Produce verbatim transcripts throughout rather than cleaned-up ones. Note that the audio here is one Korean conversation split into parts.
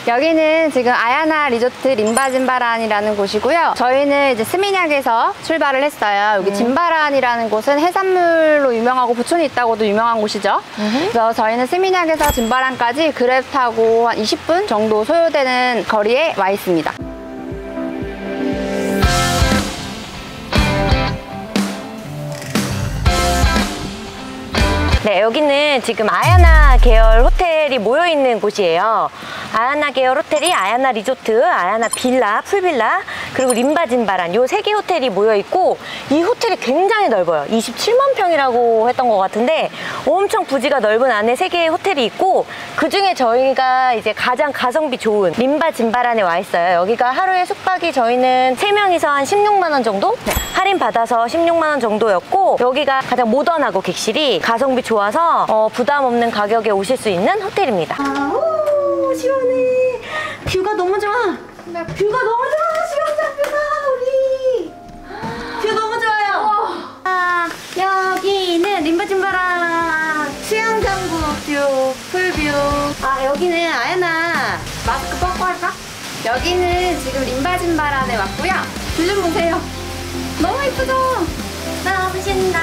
여기는 지금 아야나 리조트 림바짐바란이라는 곳이고요. 저희는 이제 스미냑에서 출발을 했어요. 여기 음. 짐바란이라는 곳은 해산물로 유명하고 부촌이 있다고도 유명한 곳이죠. 음흠. 그래서 저희는 스미냑에서 짐바란까지 그랩 타고 한 이십 분 정도 소요되는 거리에 와 있습니다. 네, 여기는 지금 아야나 계열 호텔이 모여있는 곳이에요. 아야나 계열 호텔이 아야나 리조트, 아야나 빌라, 풀빌라, 그리고 림바짐바란 요 세 개 호텔이 모여있고 이 호텔이 굉장히 넓어요. 이십칠만 평이라고 했던 것 같은데 엄청 부지가 넓은 안에 세 개의 호텔이 있고 그중에 저희가 이제 가장 가성비 좋은 림바짐바란에 와 있어요. 여기가 하루에 숙박이 저희는 세 명이서 한 십육만 원 정도? 네. 할인 받아서 십육만 원 정도였고 여기가 가장 모던하고 객실이 가성비 좋아서 어, 부담 없는 가격에 오실 수 있는 호텔입니다. 아, 오, 시원해. 뷰가 너무 좋아. 뷰가 너무 좋아. 수영장 뷰가 우리. 뷰 너무 좋아요. 아, 여기는 림바짐바란 수영장구 뷰, 풀뷰. 아, 여기는 아야나. 마스크 벗고 할까? 여기는 지금 림바짐바란에 왔고요. 뷰 좀 보세요. 너무 예쁘죠? 너무 신나.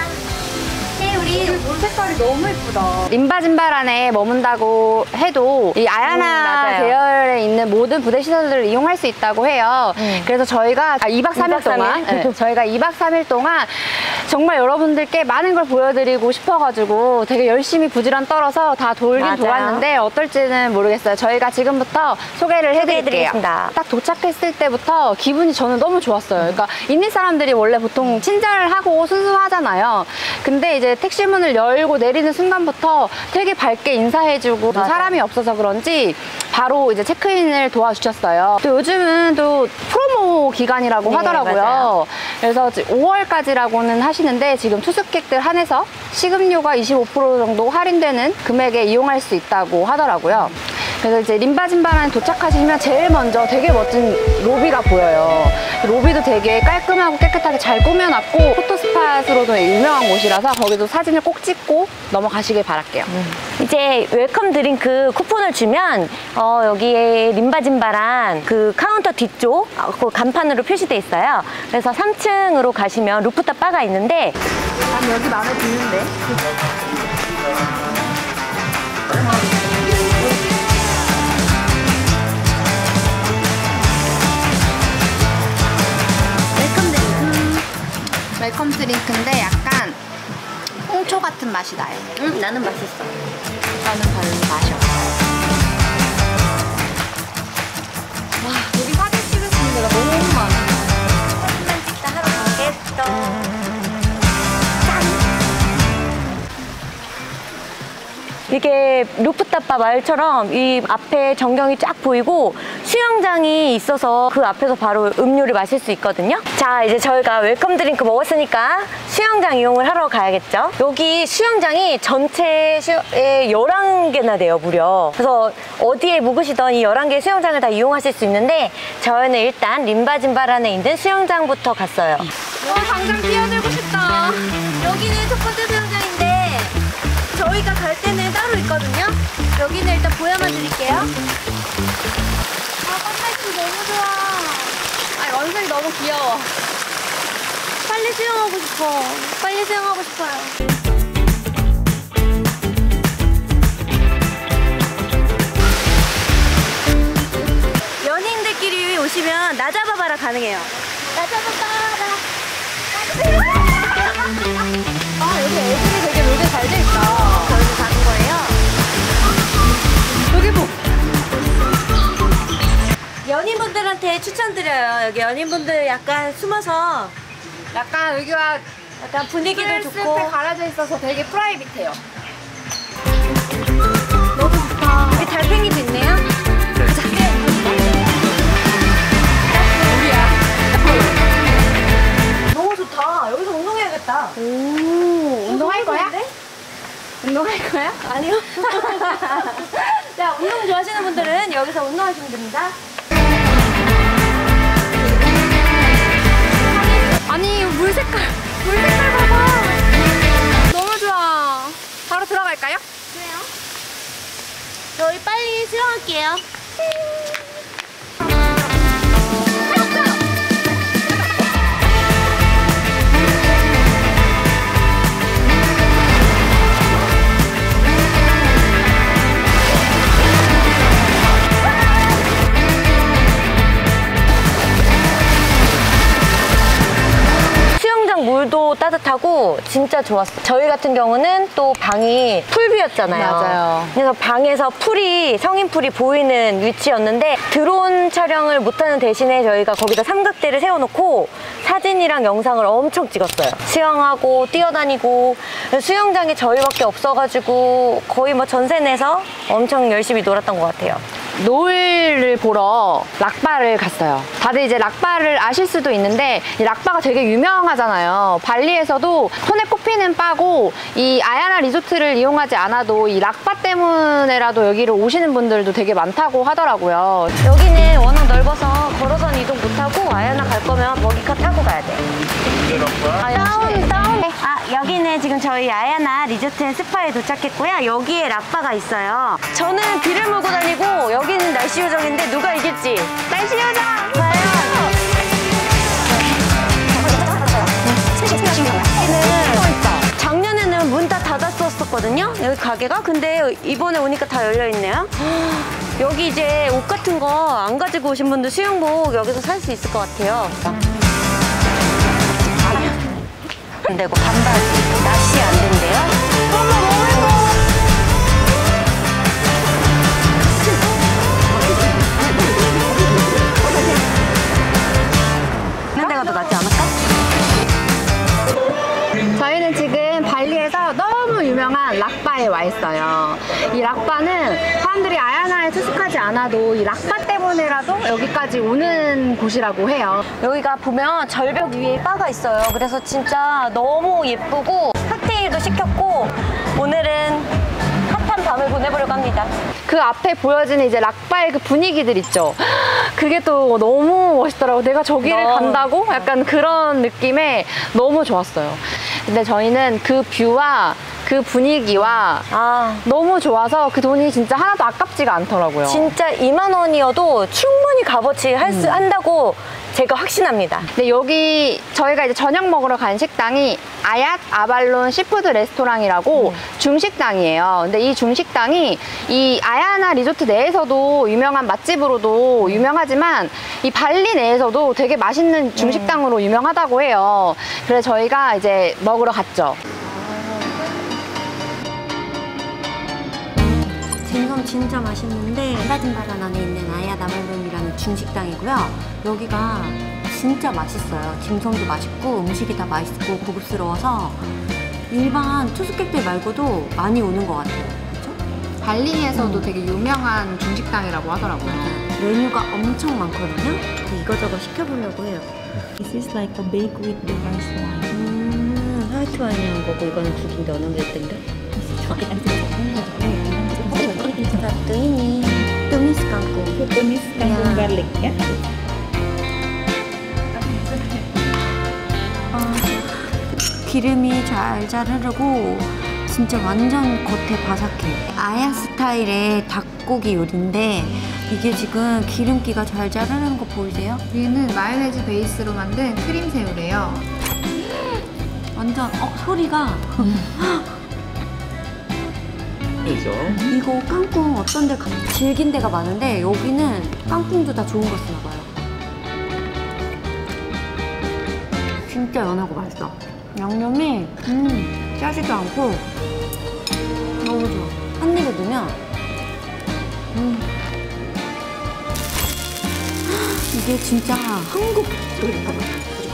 네, 우리 물 색깔이 너무 예쁘다. 림바짐바란에 머문다고 해도 이 아야나 음, 계열에 있는 모든 부대 시설들을 이용할 수 있다고 해요. 음. 그래서 저희가 이 박 삼 일 동안 네, 저희가 이 박 삼 일 동안 정말 여러분들께 많은 걸 보여드리고 싶어가지고 되게 열심히 부지런 떨어서 다 돌긴 맞아요. 돌았는데 어떨지는 모르겠어요. 저희가 지금부터 소개를 해드릴게요. 딱 도착했을 때부터 기분이 저는 너무 좋았어요. 그러니까 있는 사람들이 원래 보통 친절을 하고 순수하잖아요. 근데 이제 택시 문을 열고 내리는 순간부터 되게 밝게 인사해주고 또 사람이 없어서 그런지 바로 이제 체크인을 도와주셨어요. 또 요즘은 또 프로모 기간이라고 네, 하더라고요. 맞아요. 그래서 오월까지라고는 하시는데 지금 투숙객들 한해서 식음료가 이십오 퍼센트 정도 할인되는 금액에 이용할 수 있다고 하더라고요. 그래서 이제 림바짐바란에 도착하시면 제일 먼저 되게 멋진 로비가 보여요. 로비도 되게 깔끔하고 깨끗하게 잘 꾸며놨고 포토스팟으로도 유명한 곳이라서 거기도 사진을 꼭 찍고 넘어가시길 바랄게요. 음. 이제 웰컴 드링크 쿠폰을 주면 어, 여기에 림바짐바란 그 카운터 뒤쪽 그 간판으로 표시돼 있어요. 그래서 삼 층으로 가시면 루프탑 바가 있는데 난 여기 마음에 드는데. 웰컴 드링크인데 약간 홍초 같은 맛이 나요. 응, 나는 맛있어. 나는 별로 맛이 없어. 와, 여기 사진 찍을 수 있는 데가 너무 많아. 사진만 찍다 하러 가겠어. 이게 루프탑바 마을처럼 이 앞에 전경이 쫙 보이고 수영장이 있어서 그 앞에서 바로 음료를 마실 수 있거든요. 자, 이제 저희가 웰컴 드링크 먹었으니까 수영장 이용을 하러 가야겠죠. 여기 수영장이 전체에 열한 개나 돼요, 무려. 그래서 어디에 묵으시던 이 열한 개의 수영장을 다 이용하실 수 있는데 저희는 일단 림바짐바란에 있는 수영장부터 갔어요. 와, 당장 뛰어들고 싶다. 여기는 첫 번째 수영장인데 저희가 갈 때는 따로 있거든요. 여기는 일단 보여만 드릴게요. 아, 컨텐츠 너무 좋아. 아, 원색이 너무 귀여워. 빨리 수영하고 싶어. 빨리 수영하고 싶어요. 연인들끼리 오시면 나 잡아봐라 가능해요. 나 잡아봐라. 아, 여기 애들이 되게 놀기 잘 돼 있다. 저희는 가는 거예요. 여기 뭐? 연인분들한테 추천드려요. 여기 연인분들 약간 숨어서 약간 여기가 약간 분위기도 좋고 숲에 가려져 있어서 되게 프라이빗해요. 너무 좋다. 여기 달팽이도 있네요. 가자. 너무 좋다. 여기서 운동해야겠다. 오, 운동할 거야? 운동할 거야? 아니요. 자, 운동 좋아하시는 분들은 여기서 운동하시면 됩니다. 아니, 물 색깔, 물 색깔 봐봐. 너무 좋아. 바로 들어갈까요? 그래요. 저희 빨리 수영할게요. 물도 따뜻하고 진짜 좋았어요. 저희 같은 경우는 또 방이 풀뷰였잖아요. 맞아요. 그래서 방에서 풀이, 성인 풀이 보이는 위치였는데 드론 촬영을 못하는 대신에 저희가 거기다 삼각대를 세워놓고 사진이랑 영상을 엄청 찍었어요. 수영하고 뛰어다니고 수영장에 저희밖에 없어가지고 거의 뭐 전세 내서 엄청 열심히 놀았던 것 같아요. 노을을 보러 락바를 갔어요. 다들 이제 락바를 아실 수도 있는데 이 락바가 되게 유명하잖아요. 발리에서도 손에 꼽히는 바고 이 아야나 리조트를 이용하지 않아도 이 락바 때문에라도 여기를 오시는 분들도 되게 많다고 하더라고요. 여기는 워낙 넓어서 걸어서는 이동 못하고 아야나 갈 거면 버기카 타고 가야 돼. 아, 다운, 다운. 아, 여기는 지금 저희 아야나 리조트 스파에 도착했고요. 여기에 락바가 있어요. 저는 비를 몰고 다니고 여기는 날씨 요정인데 누가 이길지. 날씨 요정! 과연! 작년에는 문 다 닫았었거든요. 여기 가게가. 근데 이번에 오니까 다 열려있네요. 여기 이제 옷 같은 거 안 가지고 오신 분들 수영복 여기서 살 수 있을 것 같아요. 안 되고 반바지, 낚시 안 된대요. 엄마 뭐 해봐. 있는 데가 더 낫지 않을까? 저희는 지금 발리에서 너무 유명한 락바에 와 있어요. 이 락바는 사람들이 아야나에 투숙하지 않아도 이 락바 때문에라도 여기까지 오는 곳이라고 해요. 여기가 보면 절벽 위에 바가 있어요. 그래서 진짜 너무 예쁘고 칵테일도 시켰고 오늘은 핫한 밤을 보내보려고 합니다. 그 앞에 보여지는 이제 락바의 그 분위기들 있죠. 그게 또 너무 멋있더라고요. 내가 저기를 너무 간다고? 약간 그런 느낌에 너무 좋았어요. 근데 저희는 그 뷰와 그 분위기와 아, 너무 좋아서 그 돈이 진짜 하나도 아깝지가 않더라고요. 진짜 이만 원이어도 충분히 값어치 할 수, 음. 한다고 제가 확신합니다. 근데 여기 저희가 이제 저녁 먹으러 간 식당이 아얏 아발론 시푸드 레스토랑이라고 음. 중식당이에요. 근데 이 중식당이 이 아야나 리조트 내에서도 유명한 맛집으로도 유명하지만 이 발리 내에서도 되게 맛있는 중식당으로 유명하다고 해요. 그래서 저희가 이제 먹으러 갔죠. 딤섬 진짜 맛있는데 림바진바란 안에 있는 아얏 아발론이라는 중식당이고요. 여기가 진짜 맛있어요. 딤섬도 맛있고 음식이 다 맛있고 고급스러워서 일반 투숙객들 말고도 많이 오는 것 같아요. 그렇죠? 발리에서도 되게 유명한 중식당이라고 하더라고요. 메뉴가 엄청 많거든요. 이거저거 시켜보려고 해요. This is like a bake with the rice wine. 음, 화이트 와인인 거고 이거는 국인데 어느 게 뜬다? 뜨이니 뜨미스 깡꿍 Tumis kangkung garlic ya. 기름이 잘잘 흐르고 진짜 완전 겉에 바삭해. 아야 스타일의 닭고기 요리인데 이게 지금 기름기가 잘잘 흐르는 거 보이세요? 위에는 마요네즈 베이스로 만든 크림 새우래요. 완전 어 소리가 이거 깡꿍 어떤 데 가, 질긴 데가 많은데 여기는 깡꿍도 다 좋은 거 쓰나 봐요. 진짜 연하고 맛있어. 양념이 음 짜지도 않고 너무 좋아. 한 입에 넣으면 음 이게 진짜 한국 요리인가 봐.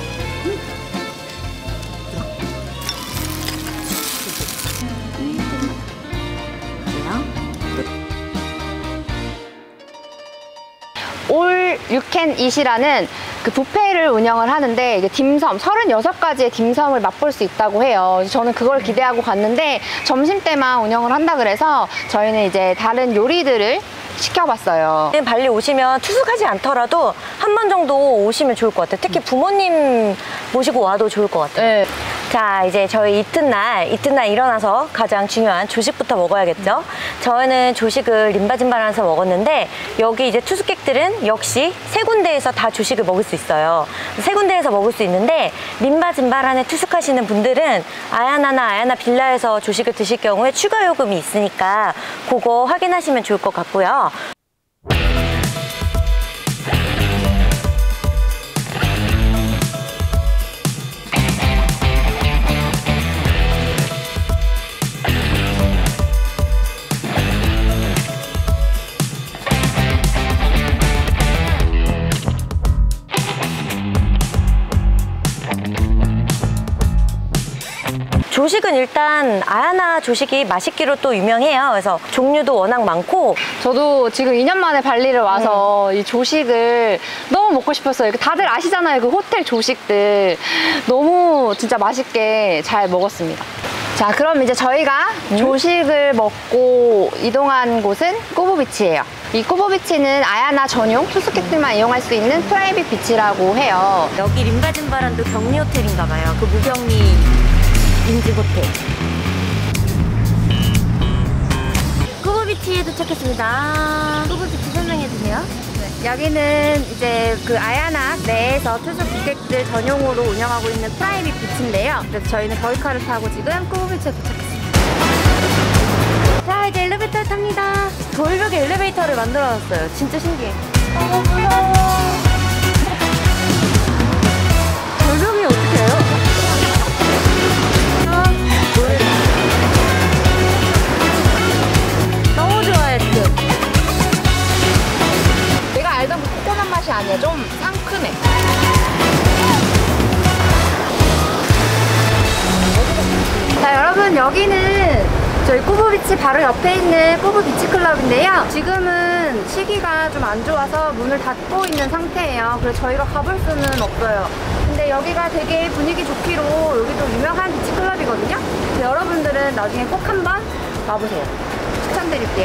올 유캔 이시라는 그 뷔페를 운영을 하는데 이게 딤섬, 서른여섯 가지의 딤섬을 맛볼 수 있다고 해요. 저는 그걸 기대하고 갔는데 점심 때만 운영을 한다 그래서 저희는 이제 다른 요리들을 시켜봤어요. 발리 오시면 투숙하지 않더라도 한 번 정도 오시면 좋을 것 같아요. 특히 부모님 모시고 와도 좋을 것 같아요. 네. 자, 이제 저희 이튿날, 이튿날 일어나서 가장 중요한 조식부터 먹어야겠죠? 저희는 조식을 림바진바란에서 먹었는데 여기 이제 투숙객들은 역시 세 군데에서 다 조식을 먹을 수 있어요. 세 군데에서 먹을 수 있는데 림바진바란에 투숙하시는 분들은 아야나나 아야나 빌라에서 조식을 드실 경우에 추가 요금이 있으니까 그거 확인하시면 좋을 것 같고요. 조식은 일단 아야나 조식이 맛있기로 또 유명해요. 그래서 종류도 워낙 많고. 저도 지금 이 년 만에 발리를 와서 음. 이 조식을 너무 먹고 싶었어요. 다들 아시잖아요. 그 호텔 조식들. 너무 진짜 맛있게 잘 먹었습니다. 자, 그럼 이제 저희가 음? 조식을 먹고 이동한 곳은 꾸부비치예요. 이 꾸부비치는 아야나 전용 투숙객들만 이용할 수 있는 프라이빗 비치라고 해요. 여기 림바진바란도 격리 호텔인가 봐요. 그 무격리 인증 호텔. 꾸부비치에 도착했습니다. 꾸부비치 설명해 주세요. 네, 여기는 이제 그 아야나 내에서 투숙객들 전용으로 운영하고 있는 프라이빗 비치인데요. 그래서 저희는 버이카를 타고 지금 꾸부비치에 도착했습니다. 자, 이제 엘리베이터 탑니다. 돌벽에 엘리베이터를 만들어놨어요. 진짜 신기해. 너무 무서워. 돌벽이 어떻게 해요? 너무 좋아요, 지금. 내가 알던 그 코코넛 맛이 아니야. 좀 상큼해. 자, 여러분, 여기는 저희 꾸부비치 바로 옆에 있는 꾸부비치 클럽인데요. 지금은 시기가 좀 안 좋아서 문을 닫고 있는 상태예요. 그래서 저희가 가볼 수는 없어요. 근데 여기가 되게 분위기 좋기로 여기도 유명한 비치 클럽이거든요. 그래서 여러분들은 나중에 꼭 한번 와보세요. 추천드릴게요.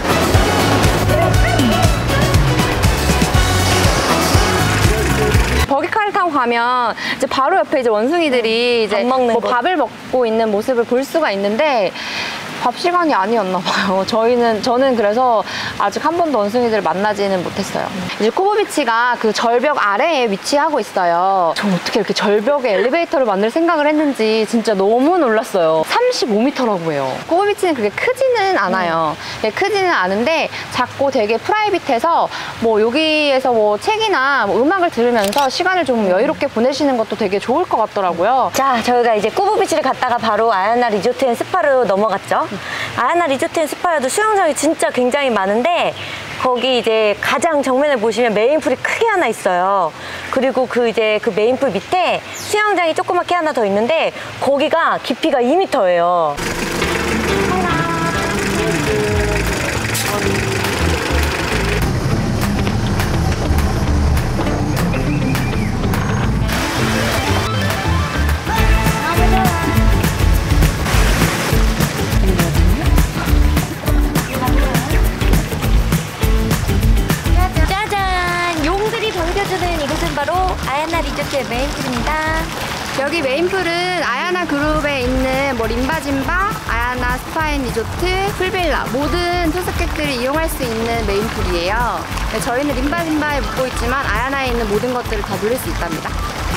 버기카를 타고 가면 이제 바로 옆에 이제 원숭이들이 이제 밥 먹는 뭐 거. 밥을 먹고 있는 모습을 볼 수가 있는데 밥 시간이 아니었나 봐요. 저희는 저는 그래서 아직 한 번도 원숭이들을 만나지는 못했어요. 이제 꾸부비치가 그 절벽 아래에 위치하고 있어요. 저 어떻게 이렇게 절벽에 엘리베이터를 만들 생각을 했는지 진짜 너무 놀랐어요. 삼십오 미터라고 해요. 꾸부비치는 그렇게 크지는 않아요. 음. 크지는 않은데 작고 되게 프라이빗해서 뭐 여기에서 뭐 책이나 뭐 음악을 들으면서 시간을 좀 여유롭게 보내시는 것도 되게 좋을 것 같더라고요. 자, 저희가 이제 꾸부비치를 갔다가 바로 아야나 리조트 앤 스파로 넘어갔죠. 아야나 리조트 앤 스파에도 수영장이 진짜 굉장히 많은데 거기 이제 가장 정면에 보시면 메인풀이 크게 하나 있어요. 그리고 그 이제 그 메인풀 밑에 수영장이 조그맣게 하나 더 있는데 거기가 깊이가 이 미터예요. 바로 아야나 리조트의 메인풀입니다. 여기 메인풀은 아야나 그룹에 있는 뭐 림바진바, 아야나 스파인 리조트, 풀빌라 모든 투숙객들이 이용할 수 있는 메인풀이에요. 네, 저희는 림바진바에 묵고 있지만 아야나에 있는 모든 것들을 다 누릴 수 있답니다.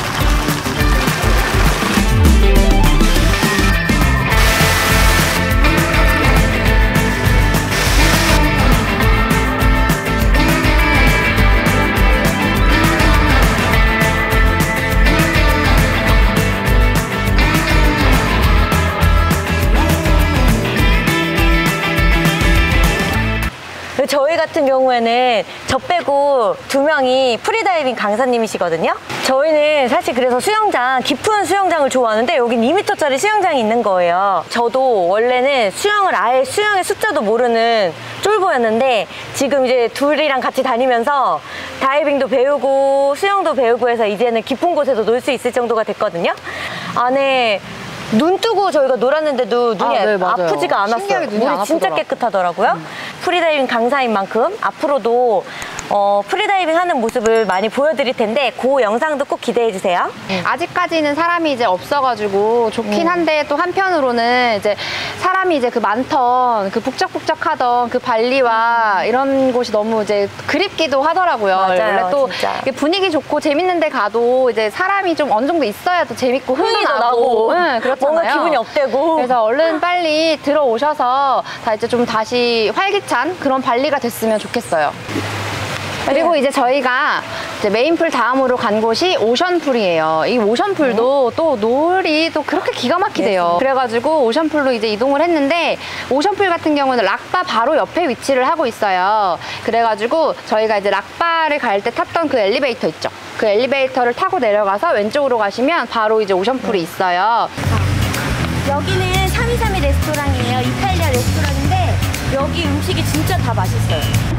저희 같은 경우에는 저 빼고 두 명이 프리다이빙 강사님이시거든요. 저희는 사실 그래서 수영장, 깊은 수영장을 좋아하는데 여긴 이 미터짜리 수영장이 있는 거예요. 저도 원래는 수영을 아예 수영의 숫자도 모르는 쫄보였는데 지금 이제 둘이랑 같이 다니면서 다이빙도 배우고 수영도 배우고 해서 이제는 깊은 곳에서 놀 수 있을 정도가 됐거든요. 안에 눈 뜨고 저희가 놀았는데도 눈이 아, 네, 아프지가 않았어요. 신기하게 눈이 물이 안 진짜 아프더라. 깨끗하더라고요. 음. 프리다이빙 강사인 만큼 앞으로도 어, 프리다이빙 하는 모습을 많이 보여드릴 텐데 그 영상도 꼭 기대해주세요. 음. 아직까지는 사람이 이제 없어가지고 좋긴 한데 또 한편으로는 이제 사람이 이제 그 많던 그 북적북적하던 그 발리와 이런 곳이 너무 이제 그립기도 하더라고요. 맞아요, 원래 또 진짜. 분위기 좋고 재밌는데 가도 이제 사람이 좀 어느 정도 있어야 또 재밌고 흥이 흥이 더 나고, 나고. 응, 그렇잖아요. 뭔가 기분이 업되고. 그래서 얼른 빨리 들어오셔서 다 이제 좀 다시 활기찬 그런 발리가 됐으면 좋겠어요. 그리고 이제 저희가 이제 메인풀 다음으로 간 곳이 오션풀이에요. 이 오션풀도 네. 또 노을이 또 그렇게 기가 막히대요. 네. 그래가지고 오션풀로 이제 이동을 했는데 오션풀 같은 경우는 락바 바로 옆에 위치를 하고 있어요. 그래가지고 저희가 이제 락바를 갈 때 탔던 그 엘리베이터 있죠. 그 엘리베이터를 타고 내려가서 왼쪽으로 가시면 바로 이제 오션풀이 네. 있어요. 여기는 삼이삼이 레스토랑이에요. 이탈리아 레스토랑인데 여기 음식이 진짜 다 맛있어요.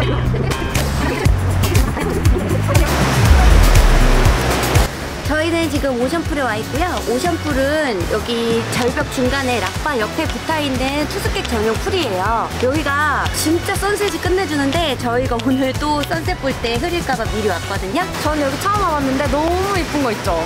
저희는 지금 오션풀에 와 있고요. 오션풀은 여기 절벽 중간에 락바 옆에 붙어있는 투숙객 전용 풀이에요. 여기가 진짜 선셋이 끝내주는데 저희가 오늘 또 선셋 볼 때 흐릴까봐 미리 왔거든요. 저는 여기 처음 와봤는데 너무 예쁜 거 있죠?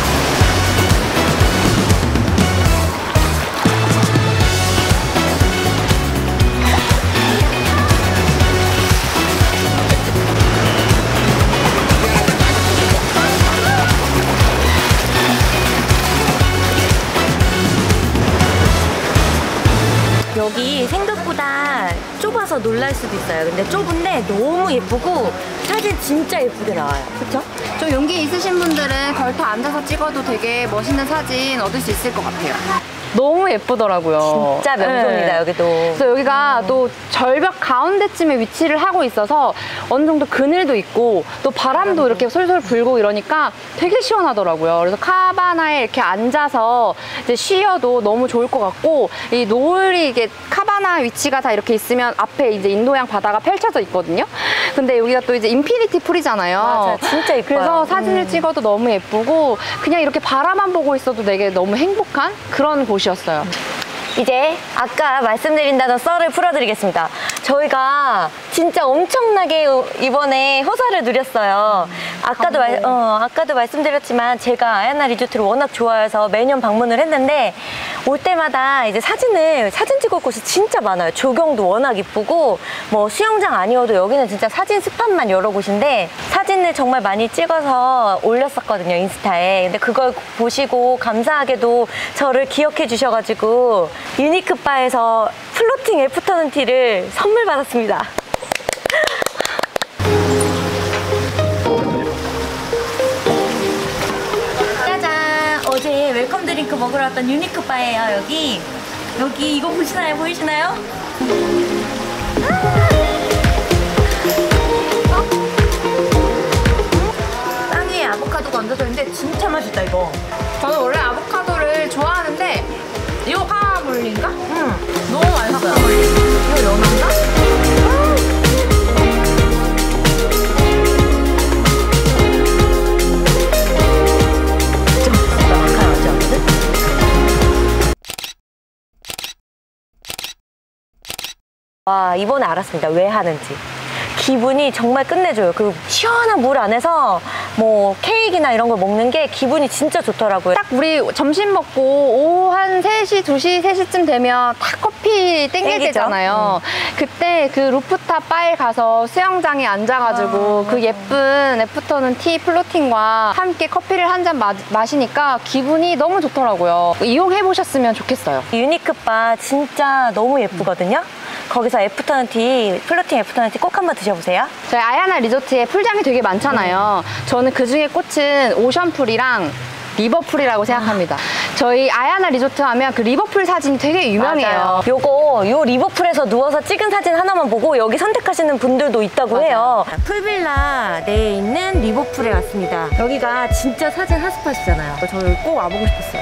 여기 생각보다 좁아서 놀랄 수도 있어요. 근데 좁은데 너무 예쁘고 사진 진짜 예쁘게 나와요. 그쵸? 좀 용기 있으신 분들은 걸터 앉아서 찍어도 되게 멋있는 사진 얻을 수 있을 것 같아요. 너무 예쁘더라고요. 진짜 명소입니다, 네. 여기도. 그래서 여기가 음. 또 절벽 가운데쯤에 위치를 하고 있어서 어느 정도 그늘도 있고 또 바람도 이렇게 솔솔 불고 이러니까 되게 시원하더라고요. 그래서 카바나에 이렇게 앉아서 이제 쉬어도 너무 좋을 것 같고, 이 노을이 이게 카바나 위치가 다 이렇게 있으면 앞에 이제 인도양 바다가 펼쳐져 있거든요. 근데 여기가 또 이제 인피니티 풀이잖아요. 맞아, 진짜 예뻐요. 그래서 사진을 음. 찍어도 너무 예쁘고 그냥 이렇게 바라만 보고 있어도 되게 너무 행복한 그런 곳이었어요. 이제 아까 말씀드린다던 썰을 풀어드리겠습니다. 저희가 진짜 엄청나게 이번에 호사를 누렸어요. 아까도, 말, 어, 아까도 말씀드렸지만 제가 아야나 리조트를 워낙 좋아해서 매년 방문을 했는데 올 때마다 이제 사진을 사진 찍을 곳이 진짜 많아요. 조경도 워낙 이쁘고 뭐 수영장 아니어도 여기는 진짜 사진 스팟만 여러 곳인데 사진을 정말 많이 찍어서 올렸었거든요, 인스타에. 근데 그걸 보시고 감사하게도 저를 기억해 주셔가지고 유니크바에서 플로팅 애프터눈 티를 선물 받았습니다. 짜잔! 어제 웰컴 드링크 먹으러 왔던 유니크바예요, 여기. 여기 이거 보시나요? 보이시나요? 빵 위에 아보카도가 얹어져 있는데 진짜 맛있다, 이거. 저는 원래 아보카도를 좋아하는데 이거 화물인가? 응. 너무 맛있어요. 이거 연어인가? 와, 이번에 알았습니다. 왜 하는지. 기분이 정말 끝내줘요. 그 시원한 물 안에서 뭐 케이크나 이런 걸 먹는 게 기분이 진짜 좋더라고요. 딱 우리 점심 먹고 오후 한 세 시, 두 시, 세 시쯤 되면 다 커피 땡길 땡기죠? 때잖아요. 음. 그때 그 루프탑 바에 가서 수영장에 앉아가지고 아, 그 예쁜 애프터눈 티 플로팅과 함께 커피를 한 잔 마시니까 기분이 너무 좋더라고요. 이용해보셨으면 좋겠어요. 유니크바 진짜 너무 예쁘거든요. 거기서 애프터눈 티, 플로팅 애프터눈 티 꼭 한번 드셔보세요. 저희 아야나 리조트에 풀장이 되게 많잖아요. 음. 저는 그 중에 꽂힌 오션풀이랑 리버풀이라고 생각합니다. 저희 아야나 리조트 하면 그 리버풀 사진이 되게 유명해요. 맞아요. 요거 요 리버풀에서 누워서 찍은 사진 하나만 보고 여기 선택하시는 분들도 있다고 맞아요. 해요. 풀빌라 내에 있는 리버풀에 왔습니다. 여기가 진짜 사진 핫스팟이잖아요. 저 여기 꼭 와보고 싶었어요.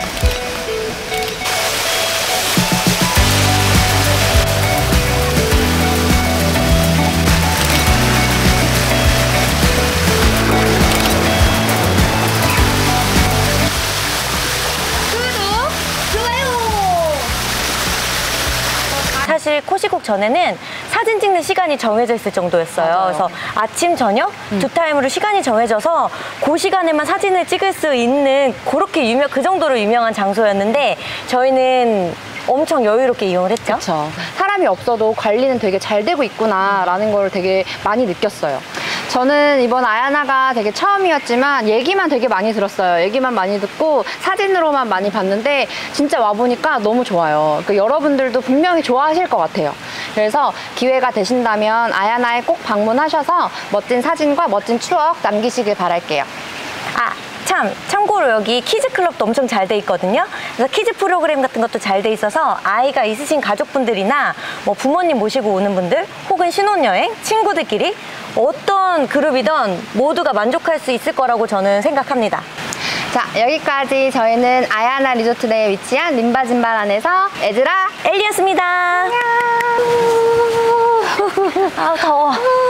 사실 코시국 전에는 사진 찍는 시간이 정해져 있을 정도였어요. 맞아요. 그래서 아침, 저녁 음. 두 타임으로 시간이 정해져서 그 시간에만 사진을 찍을 수 있는 그렇게 유명, 그 정도로 유명한 장소였는데 저희는 엄청 여유롭게 이용을 했죠. 그렇죠. 사람이 없어도 관리는 되게 잘 되고 있구나라는 걸 되게 많이 느꼈어요. 저는 이번 아야나가 되게 처음이었지만 얘기만 되게 많이 들었어요. 얘기만 많이 듣고 사진으로만 많이 봤는데 진짜 와보니까 너무 좋아요. 그러니까 여러분들도 분명히 좋아하실 것 같아요. 그래서 기회가 되신다면 아야나에 꼭 방문하셔서 멋진 사진과 멋진 추억 남기시길 바랄게요. 아, 참 참고로 여기 키즈 클럽도 엄청 잘 돼 있거든요. 그래서 키즈 프로그램 같은 것도 잘 돼 있어서 아이가 있으신 가족분들이나 뭐 부모님 모시고 오는 분들 혹은 신혼여행, 친구들끼리 어떤 그룹이든 모두가 만족할 수 있을 거라고 저는 생각합니다. 자, 여기까지 저희는 아야나 리조트 내에 위치한 림바진바란에서 에즈라 엘리였습니다. 안녕. 아 더워.